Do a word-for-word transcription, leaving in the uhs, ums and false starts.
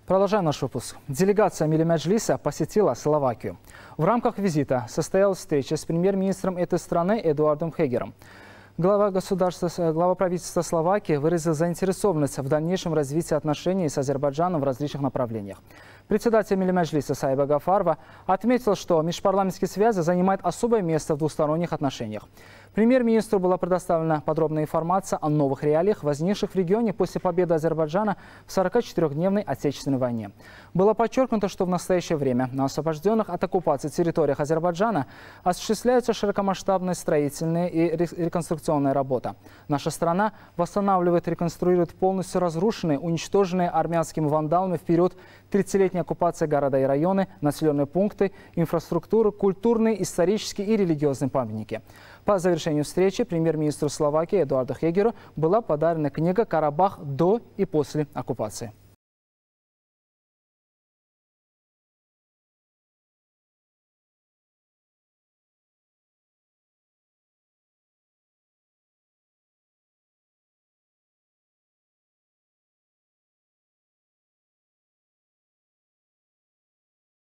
Продолжаем наш выпуск. Делегация Милли Меджлиса посетила Словакию. В рамках визита состоялась встреча с премьер-министром этой страны Эдуардом Хегером. Глава государства, глава правительства Словакии выразил заинтересованность в дальнейшем развитии отношений с Азербайджаном в различных направлениях. Председатель Милли Меджлиса Сайба Гафарова отметил, что межпарламентские связи занимают особое место в двусторонних отношениях. Премьер-министру была предоставлена подробная информация о новых реалиях, возникших в регионе после победы Азербайджана в сорокачетырёхдневной Отечественной войне. Было подчеркнуто, что в настоящее время на освобожденных от оккупации территориях Азербайджана осуществляется широкомасштабная строительная и реконструкционная работа. Наша страна восстанавливает и реконструирует полностью разрушенные, уничтоженные армянскими вандалами в период тридцатилетней оккупации города и районы, населенные пункты, инфраструктуру, культурные, исторические и религиозные памятники. По завершению встречи премьер-министру Словакии Эдуарду Хегеру была подарена книга «Карабах до и после оккупации».